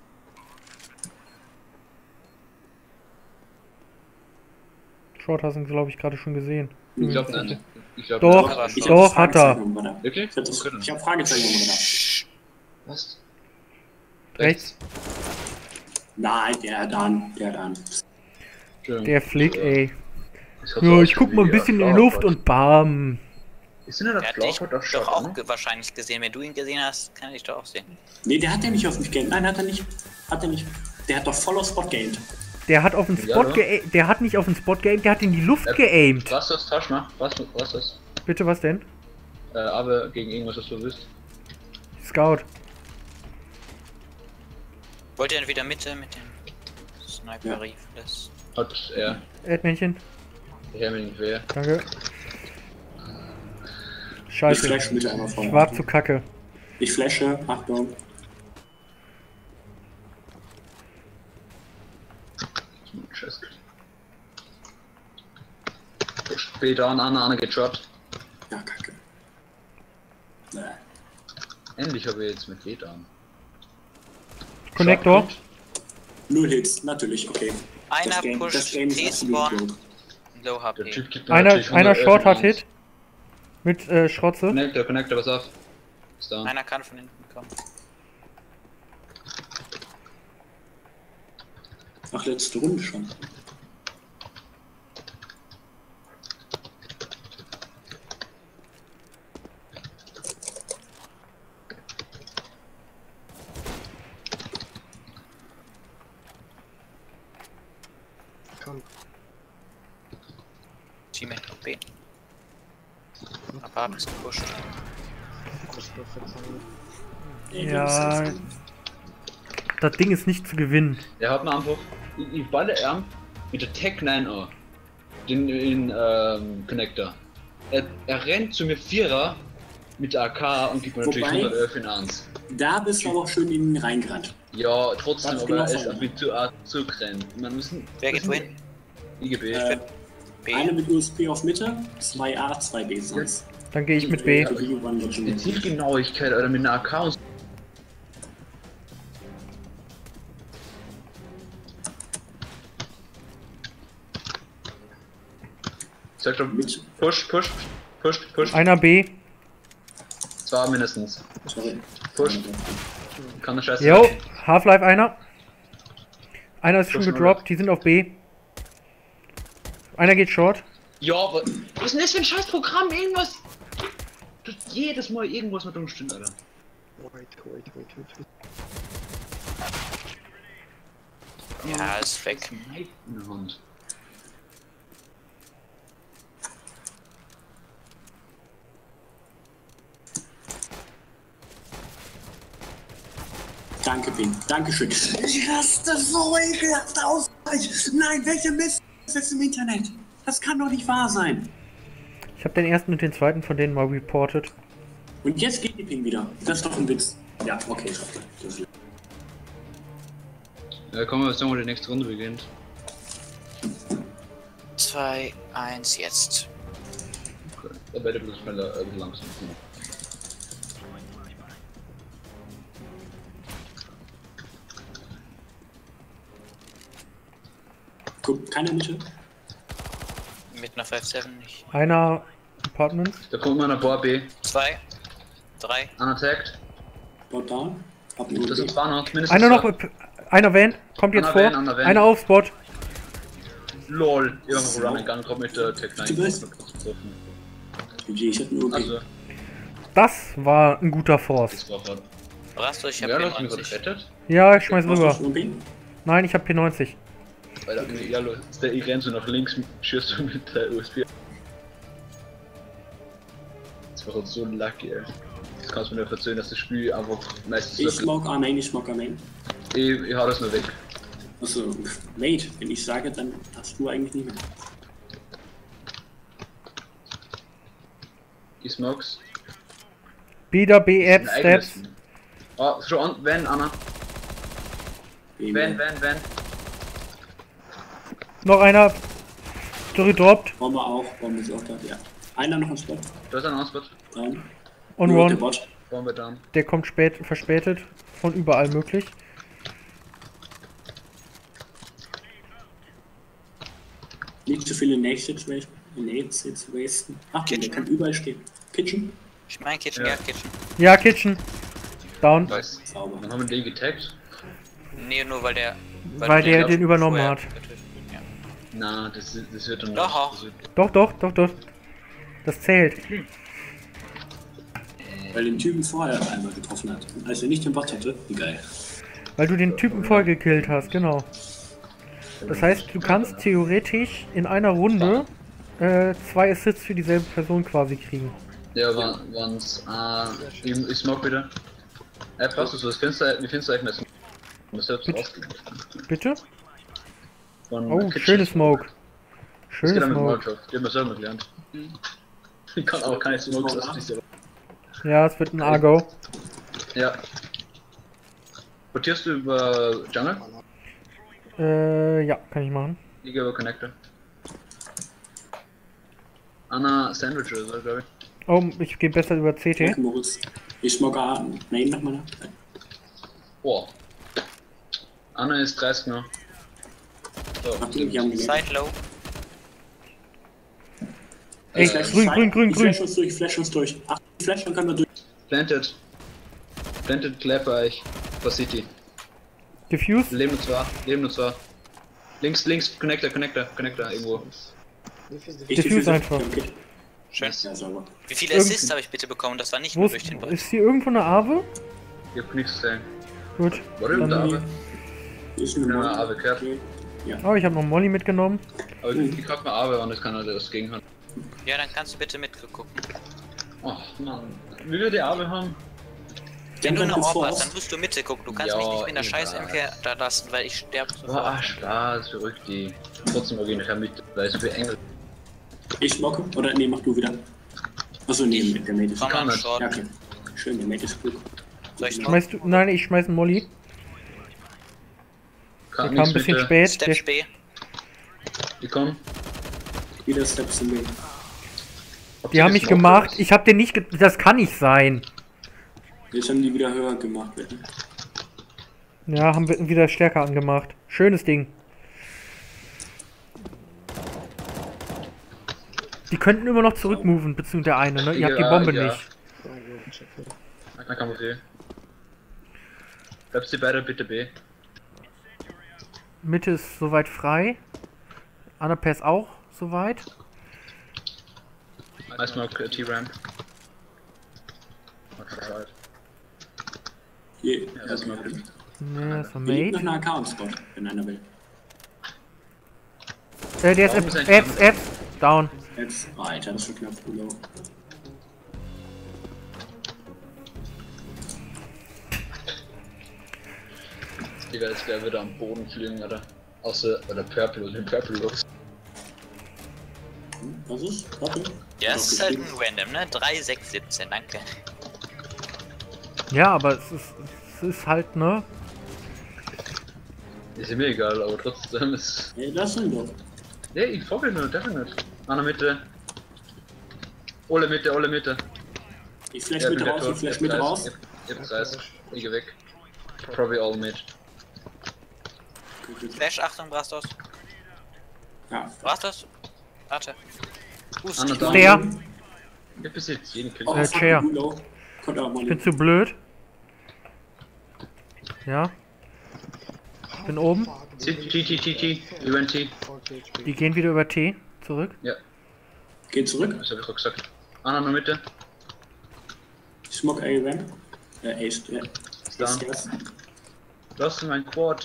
S1: Short hast du, glaube ich, gerade schon gesehen.
S3: Ich glaube nicht. Ich glaub
S1: Doch,
S3: nicht.
S2: Ich hab
S1: doch,
S2: das
S1: hat er.
S2: Fragezeichen oben da.
S3: Wirklich?
S2: Ich hab, das,
S3: Okay, dann.
S2: ich hab Fragezeichen oben gedacht.
S3: Was?
S1: Rechts.
S2: Nein, der dann, der dann.
S3: Entschuldigung.
S1: Der Flick,
S3: Ja.
S1: ey.
S3: Ich hab's
S1: Ja,
S3: auch
S1: ich guck mal ein
S3: schon
S1: bisschen in
S3: wieder
S1: die Luft
S3: Schlauchboot.
S1: und bam.
S3: Ist denn der
S4: Der hat dich
S3: Schlauchboot auch
S4: doch
S3: Shot,
S4: auch
S3: ne?
S4: ge- wahrscheinlich gesehen. Wenn du ihn gesehen hast, kann ich doch auch sehen.
S2: Nee, der hat ja nicht auf mich geaimt. Nein, hat er nicht. Hat er nicht. Der hat doch voll auf Spot geaimt.
S1: Der hat auf den
S3: Ja,
S1: Spot
S3: ne?
S1: geaimt. Der hat nicht auf den Spot geaimt, der hat in die Luft
S3: Äh,
S1: geaimt.
S3: Was das, Taschner? Was, was das?
S1: Bitte, was denn?
S3: Äh, aber gegen irgendwas, was du willst.
S1: Scout.
S4: Wollt ihr entweder Mitte mit dem Sniper
S2: Ja.
S4: Rifles?
S3: Hat er.
S1: Erdmännchen.
S3: Der Herr mir nicht wer.
S1: Danke.
S2: Ich
S1: Scheiße.
S2: flash mit einmal
S1: Ich
S2: vorne.
S1: war zu kacke.
S2: Ich flashe, Achtung.
S3: Scheiße. Später an einer, einer geht Shot.
S2: Ja, kacke. Nee.
S3: Endlich habe ich jetzt mit Beta an.
S1: Connector.
S2: Null Hits, natürlich, okay.
S4: Einer
S2: das Game,
S4: pusht
S2: das Game ist absolut
S4: T-Spawn,
S2: broke.
S4: Low H
S3: Der
S4: P.
S3: Typ gibt mir
S1: Einer,
S3: natürlich
S1: einer
S3: hundert
S1: Short hat
S3: Öffnungen.
S1: Hit. Mit äh, Schrotze.
S3: Connector, Connector, pass auf. Ist down.
S4: Einer kann von hinten kommen.
S2: Ach, letzte Runde schon.
S4: Teammate auf B. Aber hab es gepusht.
S1: Ja. Das Ding ist nicht zu gewinnen.
S3: Der hat mir einfach. Ich, ich balle er mit der Tech neun an. Den, den ähm, Connector. Er, er rennt zu mir Vierer mit der A K und gibt mir natürlich
S2: Wobei-
S3: hundert Öff in eins.
S2: Da bist du aber auch schön in ihn reingerannt.
S3: Ja, trotzdem,
S2: Ganz
S3: aber
S2: genau
S3: er ist
S2: vorne.
S3: auf mich zu arg zugerannt. Man müssen.
S4: Wer geht
S3: müssen-
S4: wohin?
S3: I G B.
S2: Äh,
S4: B.
S2: eine mit U S P auf Mitte, zwei A, zwei B sonst.
S1: Dann gehe ich mit B.
S3: Die Zielgenauigkeit, oder mit einer A K und. Sag doch,
S2: Mit,
S3: push, push, push, push.
S1: Einer B.
S3: Zwei mindestens.
S2: sorry.
S3: Push. Kann der Scheiße.
S1: Jo, Half-Life einer. Einer ist schon
S3: Push
S1: gedroppt, die sind auf B. Einer geht Short.
S3: Ja, aber. Was ist denn das für ein scheiß Programm? Irgendwas. Du hast jedes Mal irgendwas mit umstimmt, Alter.
S4: Ja, ist weg.
S3: Knife in der Hand.
S2: Danke, Ping. Dankeschön. Ich raste so ekelhaft aus. Nein, welche Mist ist jetzt im Internet? Das kann doch nicht wahr sein.
S1: Ich habe den ersten und den zweiten von denen mal reported.
S2: Und jetzt geht die Ping wieder. Das ist doch ein Witz. Ja, okay, schafft das.
S3: Ja, komm mal, sagen wir, die nächste Runde beginnt.
S4: zwei, eins, jetzt.
S3: Okay. Da werde ich ein bisschen schneller, ein bisschen langsam.
S2: Guck, keine Mitte.
S4: Mit einer fünf sieben nicht.
S1: Einer Apartments.
S3: Da kommt mal ein paar B.
S4: zwei, drei.
S3: Unattacked.
S2: Dort da. Hab
S3: Das sind zwei noch, mindestens
S1: Einer noch,
S3: zwei.
S1: einer Van, kommt jetzt
S3: Einer
S1: vor.
S3: Van, einer Van.
S1: Einer auf Spot.
S3: LOL. Irgendwo Running Gun kommt mit der Tech
S2: Du bist- Ich hab nur
S3: Also,
S1: Das war ein guter Force.
S3: das war von.
S4: Brasto, ich hab
S3: Ja,
S4: P
S3: du hast mich
S4: neunzig.
S3: gerettet.
S1: Ja, ich schmeiß rüber.
S2: Nur Ping?
S1: Nein, ich hab P neunzig.
S3: Weil da, ja, der ich renn so nach links, schießt du mit der U S B. Das war so lucky, ey. Das kannst du mir nicht erzählen, dass das Spiel einfach meistens
S2: Ich
S3: so.
S2: smoke A Main, ich smoke A Main.
S3: Ich, ich hau das nur weg.
S2: Achso, Mate, wenn ich sage, dann hast du eigentlich nicht mehr.
S3: Ich smokes.
S1: Wieder B F
S3: Ein eigenes-
S1: Steps.
S3: Oh, schon, wenn, Anna. Wenn, wenn, wenn.
S1: Noch einer. Story droppt.
S2: Bombe auch, Bombe ist auch da, ja. Einer noch im Spot.
S3: Da ist ein Anspot.
S2: Down.
S1: On
S2: Nur der
S1: one.
S2: Bot.
S3: Bombe down.
S1: Der kommt spät, verspätet. Von überall möglich.
S2: Nicht zu viele Nades jetzt wasten. Nades jetzt wasten. Ach, der
S4: Kitchen.
S2: kann überall stehen. Kitchen?
S4: Ich mein Kitchen,
S3: Ja.
S4: ja, Kitchen.
S1: Ja, Kitchen. Down.
S3: Nice.
S2: Sauber.
S3: Dann haben wir den getaggt.
S4: Nee, nur weil der...
S1: Weil
S4: du
S1: der
S4: den
S1: den übernommen
S4: vorher
S1: hat.
S4: getötet- Ja.
S3: Na, das, das wird dann
S4: Doch.
S3: das wird-
S1: Doch, doch, doch, doch. Das zählt.
S2: Weil den Typen vorher einmal getroffen hat. Und als er nicht den Bot hatte, wie geil.
S1: Weil du den Typen voll gekillt hast, genau. Das heißt, du kannst theoretisch in einer Runde äh, zwei Assists für dieselbe Person quasi kriegen.
S3: Ja, waren, waren's, äh, ich, ich smoke wieder. Äh, passt das, was findest du, wie findest du eigentlich das? Das selbst
S1: Bitte?
S3: ausgegeben.
S1: Bitte?
S3: Von
S1: Oh,
S3: Kitchen.
S1: schöne Smoke.
S3: Das
S1: Schöne
S3: geht dann mit
S1: Smoke.
S3: Molotov, die haben wir selber gelernt. Ich kann auch keine Smokes aus dieser.
S1: Ja, es wird ein Argo.
S3: Ja. Portierst du über Jungle?
S1: Äh, ja, kann ich machen.
S3: Ich gehe über Connector. Anna Sandwich oder so, glaube ich.
S1: Oh, ich gehe besser über C T.
S2: Danke, Moritz. Ich smoke A. Main nach meiner.
S3: Boah. Anna ist dreißig noch. So,
S2: Ach, die haben gemerkt.
S4: Side low.
S1: Ey,
S2: Ich flash
S1: grün,
S2: uns
S1: grün,
S2: rein.
S1: grün,
S2: Ich
S1: grün.
S2: flash uns durch, flash uns durch. Ach, die Flash, dann können wir durch.
S3: Planted. Planted Clap bei euch. For City.
S1: Diffuse.
S3: Leben nur zwei. Leben nur zwei. Links, links, Connector, Connector, Connector irgendwo.
S2: Ich
S1: Diffuse
S2: diffuse
S1: einfach.
S2: Okay.
S4: Schön.
S2: Ja, sauber.
S4: Wie viele
S1: Irgend-
S4: Assists habe ich bitte bekommen? Das war nicht
S1: Wo
S4: nur
S1: ist,
S4: durch den Bot.
S1: ist hier irgendwo eine Ave?
S3: Ich hab nichts zu sagen.
S1: Gut.
S3: Warte, da
S1: Dann,
S3: aber.
S2: Ist eine
S3: Ja,
S2: Bombe.
S3: aber gehört.
S2: Okay. Ja.
S1: oh, ich habe noch Molly mitgenommen.
S3: Aber ich, ich hab mal aber und das kann er das gegen haben.
S4: Ja, dann kannst du bitte mitgucken.
S3: Oh Mann. Wie wir die Arme haben?
S4: Wenn du
S2: kommt
S4: eine
S2: jetzt
S4: Orb hast,
S2: voraus.
S4: dann musst du Mitte gucken. Du kannst
S3: Ja,
S4: mich nicht mit einer
S3: egal.
S4: scheiß M P da lassen, weil ich sterbe
S3: Boah,
S4: sofort.
S3: ach, Spaß, verrückt die. Trotzdem mag ich nachher mit, weil es für Engel.
S2: Ich smocke. Oder nee, mach du wieder. Achso, nee, mit der Mate ist
S4: Komm
S3: kann
S4: mal
S3: nicht.
S4: Short.
S2: Ja, okay. Schön, der Mate ist gut.
S4: Soll ich noch?
S1: Schmeißt du. Nein, ich schmeiß einen Molly. Der
S3: Kann
S1: kam ein bisschen spät.
S4: Steps
S1: Der,
S4: B.
S3: Ich komm.
S2: Wieder Steps in Main.
S3: Habt
S1: die
S3: ihr
S1: haben mich
S3: gesmoked
S1: gemacht.
S3: oder was?
S1: Ich hab den nicht. Ge das kann nicht sein.
S2: Jetzt haben die wieder höher gemacht. Werden.
S1: Ja, haben wir wieder stärker angemacht. Schönes Ding. Die könnten immer noch zurückmoven, beziehungsweise der eine, ne? Ihr habt die
S3: Ja,
S1: Bombe
S3: ja.
S1: nicht.
S3: Na, kann man sehen. Bleibst du beide bitte B?
S1: Mitte ist soweit frei. Anapers auch soweit.
S3: Erstmal T-Ramp.
S2: Hier,
S3: Ja,
S2: ja,
S3: das
S2: okay.
S3: mag ich.
S1: Ne, das war
S2: Hier liegt noch
S1: Mate.
S2: eine A K am Spot, wenn einer will.
S1: Äh, der ist
S3: Warum
S1: F,
S3: ist er
S1: F,
S3: nicht
S1: F, down.
S2: Jetzt, oh, Alter, das ist schon knapp. Low.
S3: Die werde jetzt gleich wieder am Boden fliegen, oder? Außer, oder Purple, oder den Purple Looks.
S2: Was ist? Warte.
S4: Ja, es ist halt ein Random, ne? drei, sechs, siebzehn, danke.
S1: Ja, aber es ist, es ist halt, ne?
S3: Ist mir egal, aber trotzdem ist...
S2: Ey, das sind doch.
S3: Ne, ich vogel nur, darf ich nicht. Einer Mitte. Ole Mitte, Ole Mitte.
S2: Ich flash mit raus, ich flash mit raus.
S3: Ich hab Kreis, ich geh weg. Probably all mid.
S4: Flash, Achtung, Brastos.
S2: Ja.
S4: Brastos? Warte.
S3: Einer da.
S1: Der.
S3: Ich hab bis jetzt jeden Kill.
S2: Oh,
S1: Äh,
S2: fuck,
S1: Chair.
S2: Gulo. Konnte auch mal
S1: Ich bin
S2: nicht.
S1: zu blöd. Ja. Ich bin oben.
S3: T, T, T, T, T, U N T.
S1: Die gehen wieder über T zurück.
S3: Ja,
S2: Geht zurück.
S3: das hab ich doch gesagt. Einer in der Mitte.
S2: Smoke A-Ramp. Äh, Ace, ja.
S3: Down.
S2: Yes.
S3: Lass mein Quad.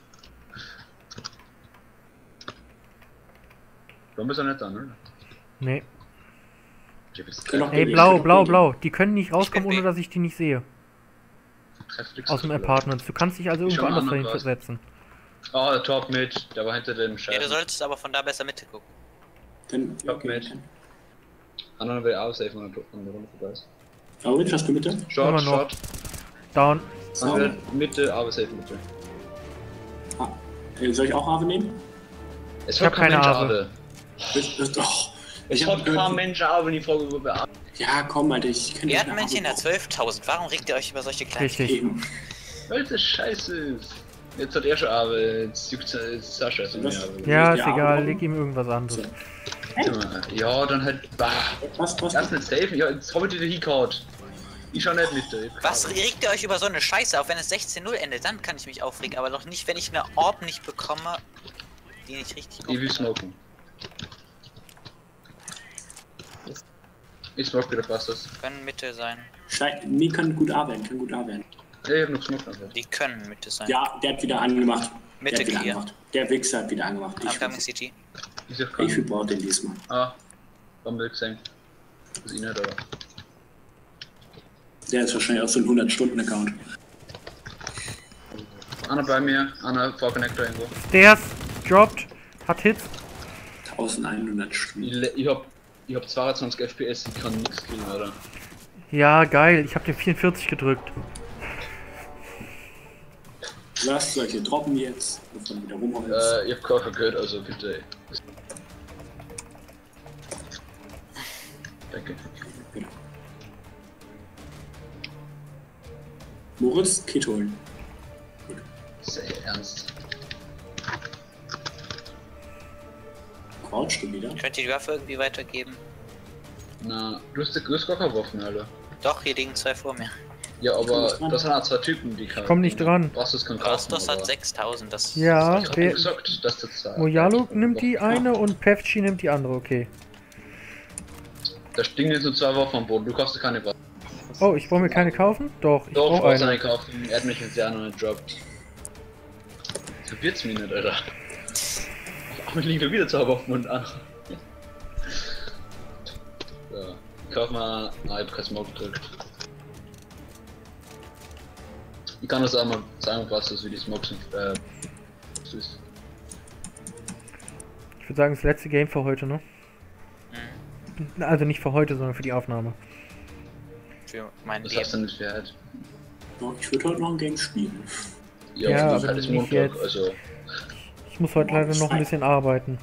S3: Warum ist er nicht da, ne?
S1: Nee.
S3: Ich hab jetzt
S2: Genau.
S1: Ey, blau, blau, blau. Die können nicht rauskommen,
S4: bin
S1: ohne
S4: B.
S1: dass ich die nicht sehe.
S3: Trefflich
S1: Aus dem
S3: so
S1: Apartment. Du kannst dich also
S3: Ich
S1: irgendwo
S3: schau mal
S1: anders
S3: an,
S1: dahin
S3: was.
S1: versetzen.
S3: Oh, der Top mit. Der war hinter dem
S4: Ja,
S3: Scheiben.
S4: du solltest aber von da besser Mitte gucken.
S2: Dann,
S3: Top
S2: okay.
S3: mit. Anderen will auch safe, wenn er an der Runde vorbei ist.
S2: Orange, hast du Mitte?
S3: Short,
S1: Immer noch.
S3: Short.
S1: Down.
S3: Dann wird Mitte, aber safe Mitte.
S2: Ah. Äh, soll ich auch Ave nehmen?
S3: Es
S1: hab
S3: hat kein
S1: keine
S3: Mensch
S1: Ave.
S3: Ave.
S2: Das, das, doch.
S3: Es
S2: Ich
S3: hat
S2: hab
S3: kein
S2: gehört-
S3: Mensch Ave, die Frage über Ave.
S2: Ja, komm, Alter, ich kann
S4: Erdmännchen hat zwölftausend. Warum regt ihr euch über solche kleinen...
S1: Richtig.
S2: Eben.
S3: Weil das scheiße ist. Jetzt hat er schon Ave, jetzt juckt jetzt Sascha so mehr
S2: Was?
S3: Ave.
S1: Ja, ist
S2: Ja,
S1: egal.
S2: aber-
S1: Leg ihm irgendwas anderes.
S3: Ja, dann halt. Bah.
S2: Was, was?
S3: Erst nicht safe, ja, jetzt hab ich dir die He-Card. Ich schau nicht mit.
S4: Was regt ihr euch über so eine Scheiße auf? Wenn es sechzehn null endet, dann kann ich mich aufregen. Aber doch nicht, wenn ich eine Orb nicht bekomme, die nicht richtig
S3: Ich will smoken. Ich smoke wieder fast das.
S4: können Mitte sein.
S2: Schei nee, kann gut A werden, kann gut A werden.
S3: Ja, ich hab noch gesmoked einfach.
S4: Die können Mitte sein.
S2: Ja, der hat wieder angemacht.
S4: Mitte
S2: der hat wieder
S4: clear.
S2: angemacht. Der Wichser hat wieder angemacht. Ich,
S4: Upcoming C T.
S3: Ich sag
S2: ich
S3: keinen.
S2: verbaut den diesmal.
S3: Ah, warum will ich sagen? Das ist ihn nicht, oder?
S2: Der ist wahrscheinlich auch so ein hundert-Stunden-Account.
S3: Einer bei mir, einer vor Connector irgendwo.
S1: Stairs. Dropped. Hat Hits.
S2: eintausendeinhundert Stunden.
S3: Ich, le- ich hab. Ich hab zweiundzwanzig F P S, ich kann nix killen, Alter.
S1: Ja, geil. Ich hab den vierundvierzig gedrückt.
S2: Was soll ich hier droppen jetzt? Wovon wieder rumhauen ist.
S3: Äh, ich hab Käufer gehört, also bitte. Danke.
S2: Genau. Moritz, Kit holen.
S3: Sehr ernst.
S2: Crouch du wieder?
S4: Könnt ihr die Waffe irgendwie weitergeben?
S3: Na, du hast, du hast gar keine Waffen, Alter.
S4: Doch, hier liegen zwei vor mir.
S3: Ja,
S2: Komm
S3: aber
S2: nicht dran.
S3: das sind auch zwei Typen, die kann.
S1: komm nicht dran.
S3: Brastos kann
S4: Brastos
S3: kaufen,
S4: hat
S3: aber-
S4: sechstausend. Das
S1: Ja,
S3: Ich hab
S1: wer-
S3: dir gesagt, dass das zwei.
S1: Mojalo nimmt die eine und Pevci nimmt die andere, okay.
S3: Da stehen jetzt nur zwei Waffen am Boden, du kaufst keine Waffen.
S1: Oh, ich brauche mir keine kaufen? Doch, ich
S3: Doch, du
S1: brauche
S3: brauchst
S1: eine.
S3: eine kaufen, er hat mich jetzt ja noch nicht droppt. So wird's mir nicht, Alter. Aber ich liege wieder zwei Waffen und an. So, ich kauf mal. Ah, ich hab kein Smoke gedrückt. Ich kann das auch mal sagen, was das wie die Smokes sind. Äh, süß.
S1: Ich würde sagen, das letzte Game für heute, ne?
S4: Mhm.
S1: Also nicht für heute, sondern für die Aufnahme.
S4: Für mein
S3: Das hast du
S4: Leben.
S3: nicht wert.
S2: Doch, ich würde heute noch ein Game spielen.
S3: Ja,
S1: Ja,
S3: aber
S1: aber
S3: halt ist
S1: nicht
S3: Montag,
S1: jetzt.
S3: also.
S1: Ich muss heute leider noch ein bisschen arbeiten.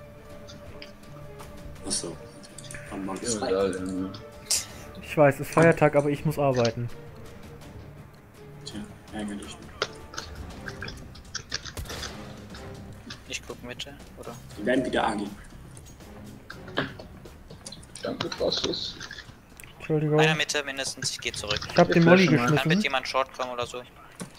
S2: Achso. Am Morgen
S3: Ja,
S2: ist frei.
S3: egal, ja.
S1: Ich weiß, es ist Feiertag, aber ich muss arbeiten.
S2: Tja, ärgerlich.
S4: Ich guck Mitte, oder?
S2: Die werden wieder A gehen.
S3: Danke, Brastos.
S1: Entschuldigung.
S4: Einer Mitte mindestens, ich gehe zurück.
S1: Ich habe den
S3: Wir
S1: Molly
S3: flashen mal.
S4: Kann bitte
S1: geschmissen.
S4: jemand Short kommen oder so?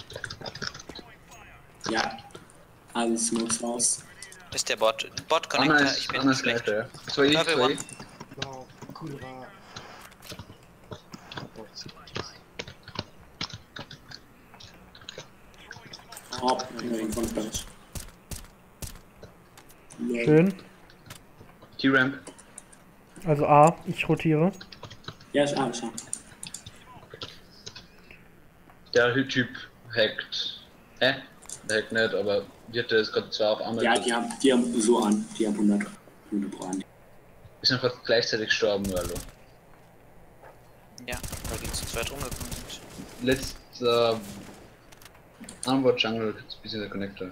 S2: Ja. Alle Smokes raus.
S4: Ist der Bot. Bot
S3: Anna
S4: Connector, ich
S3: ist,
S4: bin
S3: Anna ist
S4: schlecht.
S3: gleich, ja. zwei,
S4: Level
S3: zwei.
S4: one.
S5: Wow, kurwa.
S2: Oh, irgendwann gleich.
S1: Schön.
S3: T-Ramp.
S1: Also A, ich rotiere.
S2: Ja, ist A, ist A.
S3: Der Typ hackt. Hä? Heck nicht, aber die hat das gerade zwar auf einmal.
S2: Ja, die haben, die haben so an. Die haben hundert Punkte pro an.
S3: Wir sind gerade gleichzeitig gestorben, hallo.
S4: Ja, weil die zu zweit rumgekommen sind.
S3: Letzter Onward Jungle, bisschen der Connector.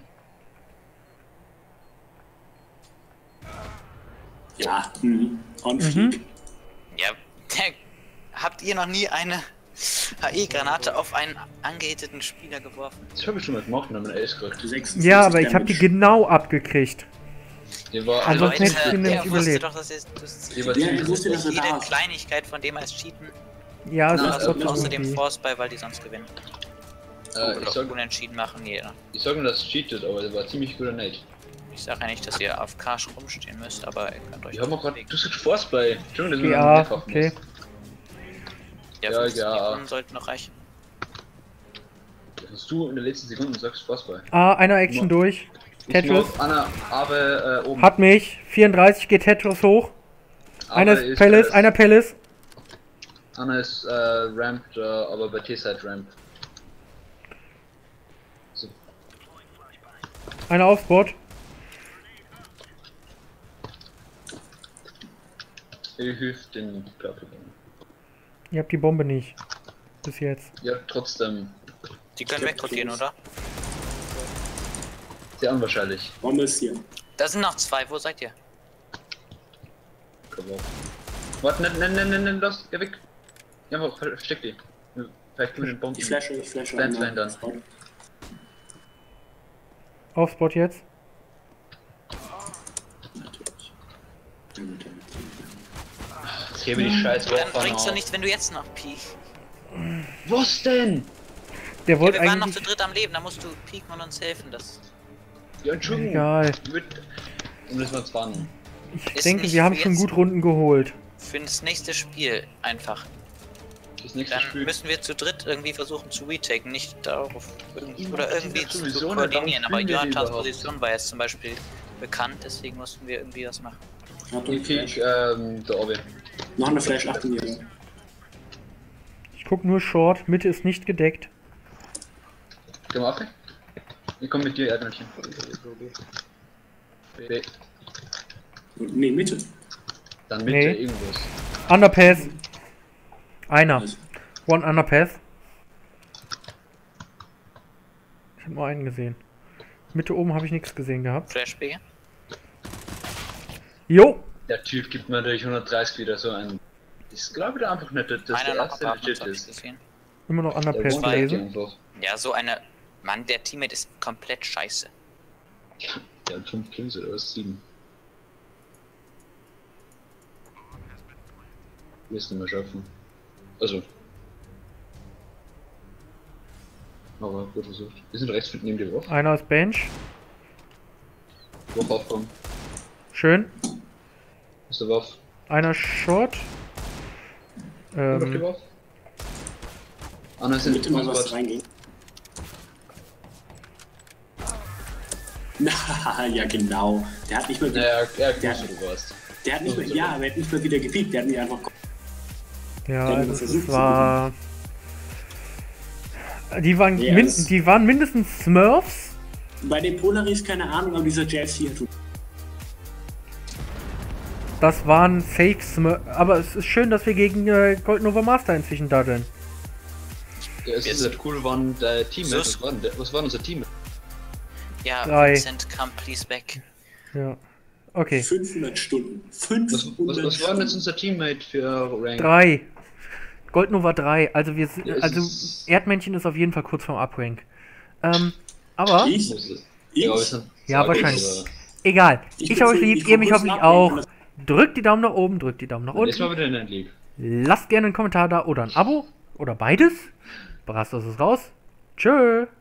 S2: Ja, mhm. Und
S1: Mhm.
S4: Ja, der, habt ihr noch nie eine H E-Granate auf einen angehitteten Spieler geworfen?
S3: Das habe ich schon mal gemacht und dann Ace gekriegt.
S2: sechsundzwanzig
S1: Ja, aber ich habe die
S2: Damage.
S1: genau abgekriegt.
S3: Die war
S1: Also
S3: also,
S1: hätte ich den
S4: der
S1: nämlich
S4: wusste
S1: überlebt.
S4: doch, dass er das
S3: die war
S2: Ja,
S3: ziemlich
S2: ich wusste, dass er
S4: jede
S2: da ist.
S4: Kleinigkeit von dem als Cheaten,
S1: Ja, es
S3: Na,
S1: ist
S3: also
S1: trotzdem
S4: außerdem
S1: irgendwie-
S4: Force bei, weil die sonst gewinnen.
S3: äh, ich
S4: Oder
S3: sag,
S4: unentschieden machen jeder.
S3: ich sag nur, dass es cheatet, aber der war ziemlich guter Nate.
S4: Ich sage ja nicht, dass ihr auf K rumstehen müsst, aber ihr könnt euch
S3: Wir haben auch gerade.
S4: bewegen.
S3: Du sagst Force bei. Entschuldigung, dass wir
S1: Ja,
S3: mehrfach
S1: okay.
S3: muss.
S4: Ja,
S3: Ja,
S4: fünfzehn
S3: ja.
S4: Sekunden sollten noch reichen.
S3: Dass du in der letzten Sekunde sagst Force bei.
S1: Ah, einer Action durch.
S3: Ich
S1: Tetris.
S3: mach Anna, aber äh, oben.
S1: Hat mich. vierunddreißig geht Tetris hoch.
S3: Aber
S1: Einer ist Palace,
S3: äh,
S1: einer Palace.
S3: Anna ist äh, ramped, äh, aber bei T-Side ramp. So,
S1: Einer auf Spot.
S3: ich hilf den Purple.
S1: Ihr habt die Bombe nicht. Bis jetzt.
S3: Ja, trotzdem.
S4: Die können wegrotieren, oder?
S3: Sehr unwahrscheinlich.
S2: Bombe ist hier.
S4: Da sind noch zwei, wo seid ihr?
S3: Warte, nein, nein, nein, nein, nein, los, geh weg. Ja, aber versteck die. Vielleicht können wir den Bomben.
S2: Ich flashe, ich flashe.
S3: Blend,
S2: einmal.
S3: blend dann.
S1: Auf Spot jetzt.
S2: Natürlich. Damit, damit.
S3: Jetzt gebe die scheiß
S4: Dann
S3: Waffe
S4: bringt's doch
S3: auf.
S4: nichts, wenn du jetzt noch peek.
S3: Was denn?
S1: Der
S4: Ja,
S1: wollte
S4: wir waren noch zu
S1: eigentlich.
S4: dritt am Leben, da musst du peeken und uns helfen. Das
S3: Ja, Entschuldigung.
S1: Egal.
S3: Mit... Und das war zwanzig.
S1: Ich
S4: Ist
S1: denke,
S4: nicht
S1: wir haben
S4: für
S1: schon
S4: jetzt.
S1: gut Runden geholt.
S4: für das nächste Spiel einfach.
S3: Das nächste
S4: Dann
S3: Spiel.
S4: müssen wir zu dritt irgendwie versuchen zu retaken, nicht darauf irgendwie,
S3: Ja,
S4: oder
S3: das
S4: irgendwie
S3: ist
S4: zu
S3: sowieso nicht,
S4: koordinieren.
S3: warum
S4: Aber
S3: spielen wir die
S4: Jonathans
S3: überhaupt?
S4: Position war jetzt zum Beispiel bekannt, deswegen mussten wir irgendwie was machen.
S2: Achtung,
S3: Ich krieg,
S2: Flash.
S3: ähm, der Orbe.
S2: Noch eine Flash, Achtung hier.
S1: Ich guck nur Short. Mitte ist nicht gedeckt.
S3: Geh mal auf. Ich komm mit dir, Erdmännchen. B.
S2: Nee, Mitte.
S3: Dann Mitte
S1: Nee.
S3: irgendwas.
S1: Underpass. Einer.
S2: Also,
S1: One Underpass. Ich habe nur einen gesehen. Mitte oben habe ich nichts gesehen gehabt.
S4: Flash B.
S1: Jo!
S3: Der Typ gibt mir natürlich hundertdreißig wieder so ein. Ich glaube da einfach nicht, dass das
S4: Einer
S3: der
S4: noch
S3: erste
S4: Apartments
S3: legit
S4: hab ich
S3: ist.
S4: gesehen.
S1: Immer noch
S3: Der
S1: Underpass
S3: wohnt direkt
S1: gelesen.
S3: irgendwo.
S4: Ja, so eine. Mann, der Teammate ist komplett scheiße.
S3: Der hat fünf Kills oder was? sieben. Wir es nicht mehr schaffen. Also. Aber gut versucht. Wir sind rechts neben dir Wurf.
S1: Einer ist Bench.
S3: Wurf aufkommen.
S1: Schön.
S3: Ist der Wurf.
S1: Einer Short.
S3: Ähm,
S1: Ähm,
S3: Wurf. Anna sind
S2: Mitte mal was
S3: Spot.
S2: reingehen. Na, ja genau. Der hat nicht mehr,
S3: Naja, er
S2: Der-
S3: wusste, du warst.
S2: der hat nicht mehr, ja, aber er hat nicht mehr wieder gepiekt. Der hat mich einfach.
S1: ja,
S2: Der hat
S1: das
S2: versucht zu
S1: war. Die waren,
S2: Ja,
S1: min
S2: das-
S1: die waren mindestens Smurfs.
S2: Bei den Polaris keine Ahnung, aber dieser Jazz hier tut.
S1: Das waren Safe Smurfs. Aber es ist schön, dass wir gegen äh, Gold Nova Master inzwischen daddeln.
S3: Ja, es
S4: Wir
S3: ist
S4: sind-
S3: halt cool, waren der Team.
S4: So-
S3: Was war, denn der, was war unser Team?
S4: Ja,
S1: Drei.
S4: Vincent, come please back.
S1: Ja. Okay.
S2: fünfhundert Stunden.
S3: Was,
S2: fünfhundert
S3: was, was war denn jetzt
S2: Stunden.
S3: unser Teammate für Rank?
S1: Drei. Gold Nova drei. Also wir sind.
S3: Ja, es
S1: Also
S3: ist-
S1: Erdmännchen ist auf jeden Fall kurz vorm Uprank. Ähm, aber.
S2: Ich?
S3: Muss es-
S2: Ich?
S3: Ja, wir sind
S1: Ja,
S3: zwei
S1: wahrscheinlich.
S3: Gold,
S1: Egal.
S2: Ich
S1: Ich,
S2: bin
S1: habe euch
S2: so-
S1: lieb,
S2: ich
S1: ihr
S2: guck
S1: mich
S2: kurz
S1: hoffentlich
S2: nach,
S1: auch.
S2: wenn
S1: Drückt die Daumen nach oben, drückt die Daumen nach
S3: aber jetzt mal
S1: unten.
S3: wieder in den League.
S1: Lasst gerne einen Kommentar da oder ein Abo. Oder beides. Brastos ist raus. Tschö.